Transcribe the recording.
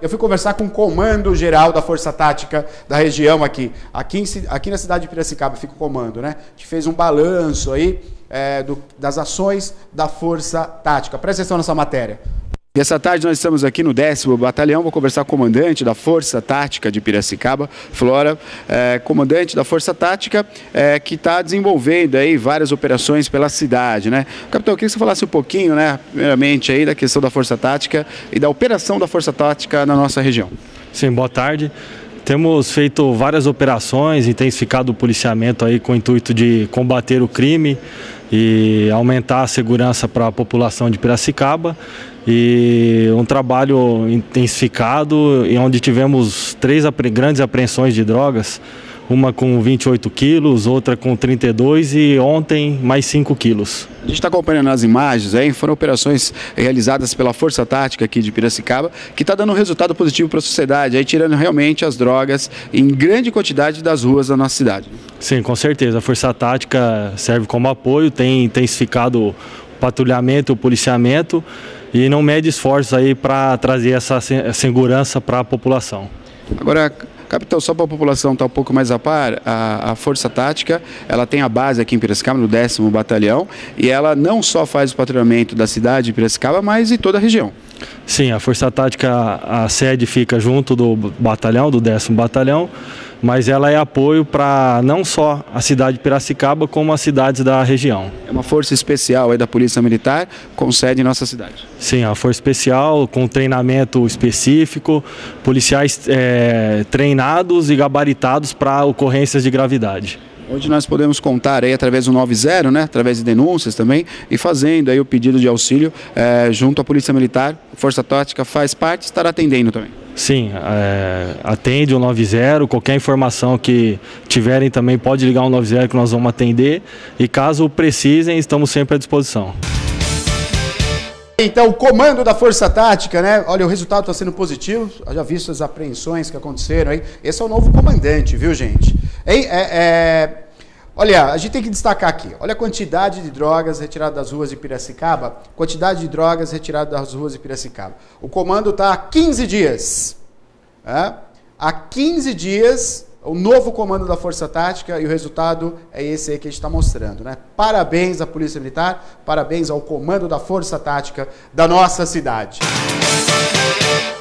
Eu fui conversar com o comando geral da Força Tática da região aqui. Aqui na cidade de Piracicaba fica o comando, né? A gente fez um balanço aí das ações da Força Tática. Presta atenção nessa matéria. E essa tarde nós estamos aqui no 10º Batalhão, vou conversar com o comandante da Força Tática de Piracicaba, Flora, comandante da Força Tática, que está desenvolvendo aí várias operações pela cidade, né? Capitão, eu queria que você falasse um pouquinho, né, primeiramente aí da questão da Força Tática e da operação da Força Tática na nossa região. Sim, boa tarde. Temos feito várias operações, intensificado o policiamento aí com o intuito de combater o crime e aumentar a segurança para a população de Piracicaba. E um trabalho intensificado e onde tivemos 3 grandes apreensões de drogas, uma com 28 quilos, outra com 32 e ontem mais 5 quilos. A gente está acompanhando as imagens aí, foram operações realizadas pela Força Tática aqui de Piracicaba, que está dando um resultado positivo para a sociedade, aí tirando realmente as drogas em grande quantidade das ruas da nossa cidade. Sim, com certeza. A Força Tática serve como apoio, tem intensificado o patrulhamento, o policiamento e não mede esforços aí para trazer essa segurança para a população. Agora, capitão, só para a população estar um pouco mais a par, a Força Tática, ela tem a base aqui em Piracicaba, no 10º Batalhão, e ela não só faz o patrulhamento da cidade de Piracicaba, mas em toda a região. Sim, a Força Tática, a sede fica junto do batalhão, do 10º Batalhão, mas ela é apoio para não só a cidade de Piracicaba, como as cidades da região. É uma força especial aí da Polícia Militar, com sede em nossa cidade. Sim, a força especial, com treinamento específico, policiais treinados e gabaritados para ocorrências de gravidade. Onde nós podemos contar aí através do 90, né, através de denúncias também, e fazendo aí o pedido de auxílio junto à Polícia Militar. A Força Tática faz parte, estará atendendo também. Sim, atende o 90, qualquer informação que tiverem também pode ligar o 90 que nós vamos atender e caso precisem estamos sempre à disposição. Então, o comando da Força Tática, né? Olha, o resultado está sendo positivo, já visto as apreensões que aconteceram aí. Esse é o novo comandante, viu, gente? Olha, a gente tem que destacar aqui, olha a quantidade de drogas retiradas das ruas de Piracicaba, quantidade de drogas retiradas das ruas de Piracicaba. O comando está há 15 dias, há 15 dias, o novo comando da Força Tática e o resultado é esse aí que a gente está mostrando, né? Parabéns à Polícia Militar, parabéns ao comando da Força Tática da nossa cidade.